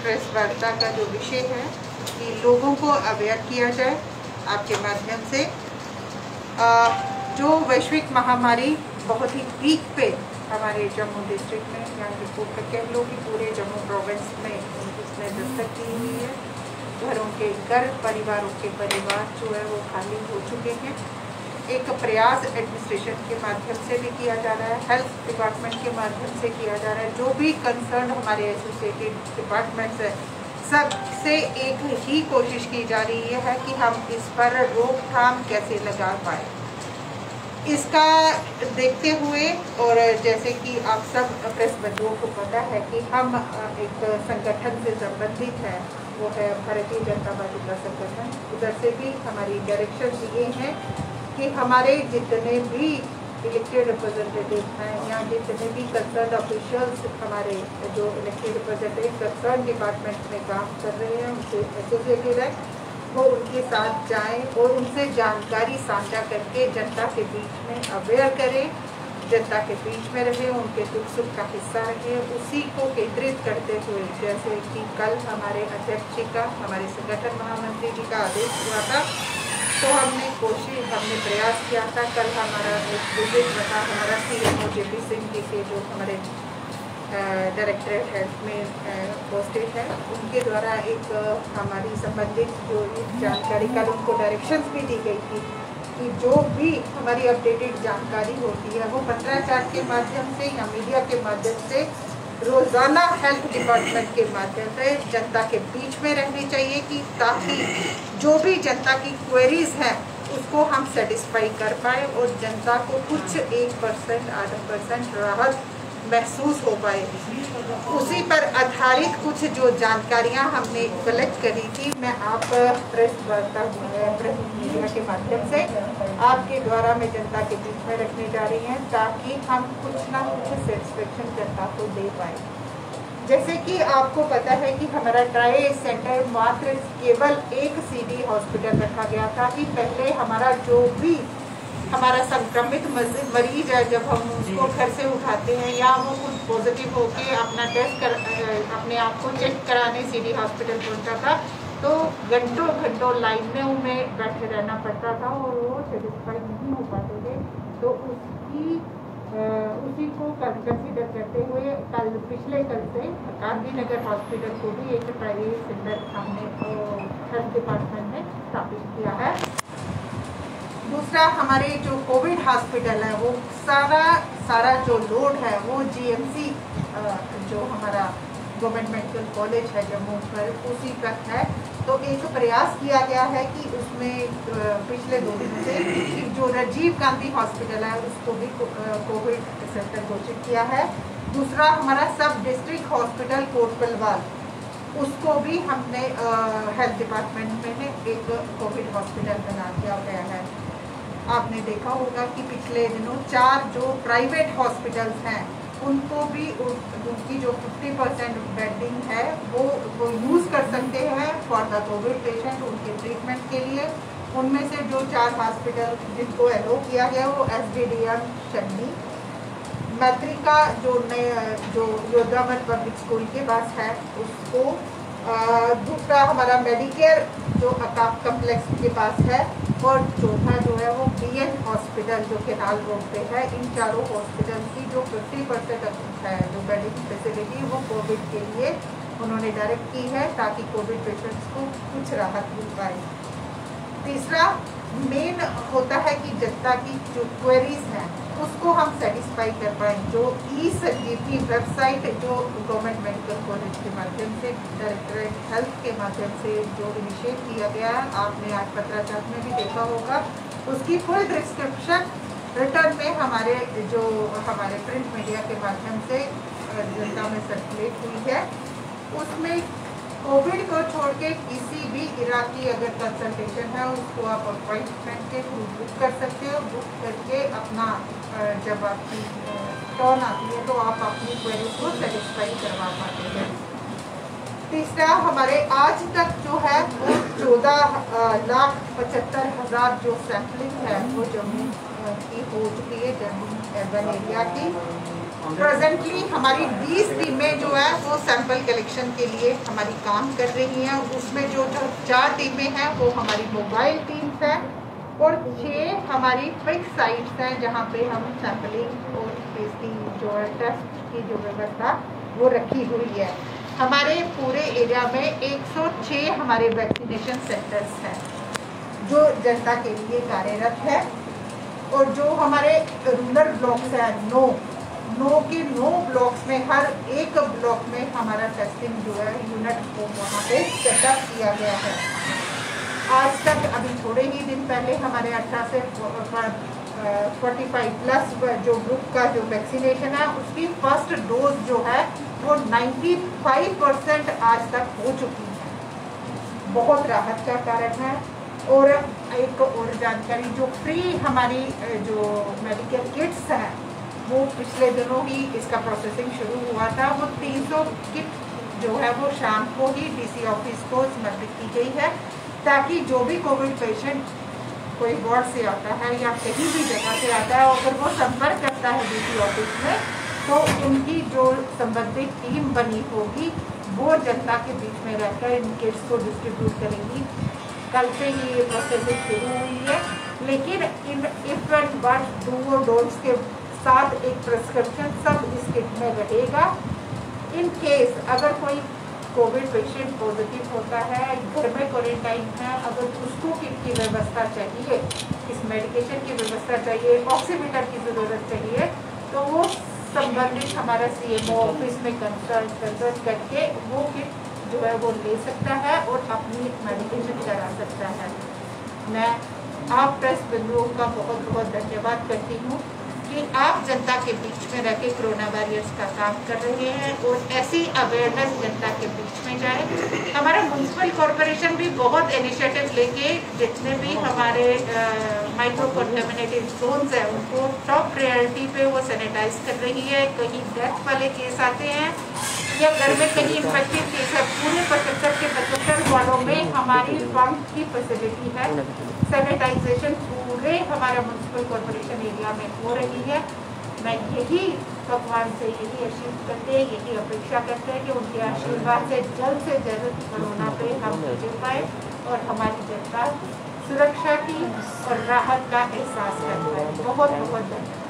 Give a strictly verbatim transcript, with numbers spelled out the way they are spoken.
Press वार्ता का जो विषय है कि लोगों को अवेयर किया जाए आपके माध्यम से। आ, जो वैश्विक महामारी बहुत ही पीक पे हमारे जम्मू डिस्ट्रिक्ट में या रिपोर्ट कह लो कि पूरे जम्मू प्रोविंस में उसने दस्तक दी हुई है। घरों के घर, परिवारों के परिवार जो है वो खाली हो चुके हैं। एक प्रयास एडमिनिस्ट्रेशन के माध्यम से भी किया जा रहा है, हेल्थ डिपार्टमेंट के माध्यम से किया जा रहा है, जो भी कंसर्न हमारे एसोसिएटेड डिपार्टमेंट्स है सबसे एक ही कोशिश की जा रही है कि हम इस पर रोकथाम कैसे लगा पाए। इसका देखते हुए और जैसे कि आप सब प्रेस बंधुओं को पता है कि हम एक संगठन से संबंधित है, वो है भारतीय जनता पार्टी का संगठन। उधर से भी हमारी डायरेक्शन ये हैं कि हमारे जितने भी इलेक्टेड रिप्रेजेंटेटिव हैं या जितने भी कंसर्न ऑफिशियल्स हमारे जो इलेक्टेड रिप्रेजेंटेटिव कंसर्न डिपार्टमेंट में काम कर रहे हैं उनसे एसोसिएटेड है, वो उनके साथ जाएं और उनसे जानकारी साझा करके जनता के बीच में अवेयर करें, जनता के बीच में रहे, उनके दुख सुख का हिस्सा रहे। उसी को केंद्रित करते हुए जैसे कि कल हमारे अध्यक्ष जी का, हमारे संगठन महामंत्री जी का आदेश हुआ था, तो हमने कोशिश हमने प्रयास किया था। कल हमारा एक विजिट रहा हमारा C M O J P Singh ji के जो हमारे डायरेक्टरेट हेल्थ में पोस्टेड है, उनके द्वारा एक हमारी संबंधित जो जानकारी कल उनको डायरेक्शंस भी दी गई थी कि जो भी हमारी अपडेटेड जानकारी होती है वो पत्राचार के माध्यम से या मीडिया के माध्यम से रोज़ाना हेल्थ डिपार्टमेंट के माध्यम से जनता के बीच में रहनी चाहिए कि ताकि जो भी जनता की क्वेरीज हैं उसको हम सेटिस्फाई कर पाए और जनता को कुछ एक परसेंट आधा परसेंट राहत महसूस हो पाए। उसी पर आधारित कुछ जो जानकारियां हमने कलेक्ट करी थी, मैं आप प्रेस वार्ता प्रेस मीडिया के माध्यम से आपके द्वारा मैं जनता के बीच में रखने जा रही हैं ताकि हम कुछ ना कुछ सेटिस्फेक्शन जनता को दे पाए। जैसे कि आपको पता है कि हमारा ट्राई सेंटर मात्र केवल एक सीडी हॉस्पिटल रखा गया था कि पहले हमारा जो भी हमारा संक्रमित मरीज है जब हम उसको घर से उठाते हैं या वो कुछ पॉजिटिव होके अपना टेस्ट कर अपने आप को चेक कराने सीडी हॉस्पिटल पहुंचा था तो घंटों घंटों लाइन में उन्हें बैठे रहना पड़ता था और वो सेटिस्फाई नहीं हो पाते थे। तो उसकी उसी को कंसिडर करते हुए कल पिछले कल से गांधीनगर हॉस्पिटल को भी एक प्राइवेट सेंटर हमने हेल्थ डिपार्टमेंट में स्थापित किया है। दूसरा हमारे जो कोविड हॉस्पिटल है वो सारा सारा जो लोड है वो जीएमसी जो हमारा गवर्नमेंट मेडिकल कॉलेज है जम्मू पर उसी पर है। तो एक प्रयास किया गया है कि उसमें पिछले दो दिन से जो राजीव गांधी हॉस्पिटल है उसको भी कोविड सेंटर घोषित किया है। दूसरा हमारा सब डिस्ट्रिक्ट हॉस्पिटल कोट बलवाल उसको भी हमने हेल्थ डिपार्टमेंट में एक कोविड हॉस्पिटल बना दिया गया है। आपने देखा होगा कि पिछले दिनों चार जो प्राइवेट हॉस्पिटल्स हैं उनको भी उनकी जो पचास परसेंट बेडिंग है वो वो यूज़ कर सकते हैं फॉर द कोविड पेशेंट उनके ट्रीटमेंट के लिए। उनमें से जो चार हॉस्पिटल जिनको एलो किया गया वो एस डी डी एम शन्नी, मैत्रिका जो नए जो योद्धामठ पब्लिक स्कूल के पास है उसको, दूसरा हमारा मेडिकेयर जो अकाप कम्प्लेक्स के पास है और चौथा जो है वो बी एन हॉस्पिटल जो केनाल रोड पे है। इन चारों हॉस्पिटल की जो पचास परसेंट है जो बेडिंग फैसिलिटी वो कोविड के लिए उन्होंने डायरेक्ट की है ताकि कोविड पेशेंट्स को कुछ राहत मिल पाए। तीसरा मेन होता है कि जनता की जो क्वेरीज हैं उसको हम सेटिस्फाई कर पाएँ। जो ई संजीवनी वेबसाइट जो गवर्नमेंट मेडिकल कॉलेज के माध्यम से डायरेक्टरेट हेल्थ के माध्यम से जो इनिशिएट किया गया है, आपने आज पत्राचार में भी देखा होगा, उसकी फुल डिस्क्रिप्शन रिटर्न में हमारे जो हमारे प्रिंट मीडिया के माध्यम से जनता में सर्कुलेट हुई है। उसमें कोविड को छोड़ के किसी भी इलाज की अगर कंसल्टेशन है उसको आप अपॉइंटमेंट के थ्रू बुक कर सकते हो। बुक करके अपना जब आपकी टर्न आती है तो आप अपनी क्वेरी को सेटिस्फाई करवा पाते हैं। तीसरा हमारे आज तक जो है वो चौदह लाख पचहत्तर हज़ार जो सैम्पलिंग है वो जम्मू की हो चुकी है, जम्मू अर्बन एरिया की। प्रेजेंटली हमारी बीस टीमें जो है वो सैंपल कलेक्शन के लिए हमारी काम कर रही हैं। उसमें जो जो चार टीमें हैं वो हमारी मोबाइल टीम्स हैं और छः हमारी फिक्स साइट्स हैं जहाँ पे हम सैंपलिंग और इसकी जो है टेस्ट की जो व्यवस्था वो रखी हुई है। हमारे पूरे एरिया में एक सौ छः हमारे वैक्सीनेशन सेंटर्स हैं जो जनता के लिए कार्यरत है। और जो हमारे रूरल ब्लॉक्स हैं नौ नौ के नौ ब्लॉक्स में हर एक ब्लॉक में हमारा टेस्टिंग जो है यूनिट को वहाँ पे सेटअप किया गया है। आज तक अभी थोड़े ही दिन पहले हमारे अठारह से पैंतालीस प्लस जो ग्रुप का जो वैक्सीनेशन है उसकी फर्स्ट डोज जो है वो पचानवे परसेंट आज तक हो चुकी है। बहुत राहत का कारण है। और एक और जानकारी, जो फ्री हमारी जो मेडिकल किट्स हैं वो पिछले दिनों ही इसका प्रोसेसिंग शुरू हुआ था। वो तीन सौ किट जो है वो शाम को ही डीसी ऑफिस को समर्पित की गई है ताकि जो भी कोविड पेशेंट कोई वार्ड से आता है या कहीं भी जगह से आता है अगर वो संपर्क करता है डीसी ऑफिस में तो उनकी जो संबंधित टीम बनी होगी वो जनता के बीच में रहकर इन किट्स को डिस्ट्रीब्यूट करेगी। कल से ही ये प्रोसेसिंग शुरू हुई है। लेकिन इन इफ एंड बट डू डोज के साथ एक प्रिस्क्रिप्शन सब इस किट में रहेगा। इन केस अगर कोई कोविड पेशेंट पॉजिटिव होता है, घर में क्वारंटाइन है, अगर उसको किट की व्यवस्था चाहिए, इस मेडिकेशन की व्यवस्था चाहिए, ऑक्सीमीटर की ज़रूरत चाहिए तो वो संबंधित हमारा सीएमओ ऑफिस में कंसल्ट कंसल्ट करके वो किट जो है वो ले सकता है और अपनी मेडिकेशन करा सकता है। मैं आप प्रेस बंधुओं का बहुत बहुत धन्यवाद करती हूँ कि आप जनता के बीच में रह के कोरोना वॉरियर्स का काम कर रहे हैं और ऐसी अवेयरनेस जनता के बीच में जाए। हमारा म्यूनसिपल कॉरपोरेशन भी बहुत इनिशिएटिव लेके जितने भी हमारे माइक्रो कंटेमिनेटेड जोन्स हैं उनको टॉप प्रायोरिटी पे वो सैनिटाइज कर रही है। कहीं डेथ वाले केस आते हैं या घर में कहीं इन्फेक्टेड केस है, पूरे पचहत्तर के पचहत्तर वार्डों में हमारी पंप की फैसिलिटी है। सैनिटाइजेशन पूरे हमारा म्यूनसिपल कॉरपोरेशन एरिया में हो रही है। मैं यही भगवान से यही आशीष करते यही अपेक्षा करते हैं कि उनके आशीर्वाद से जल्द से जल्द कोरोना पे हम जीत पाए और हमारी जनता सुरक्षा की और राहत का एहसास कर पाए। बहुत बहुत धन्यवाद।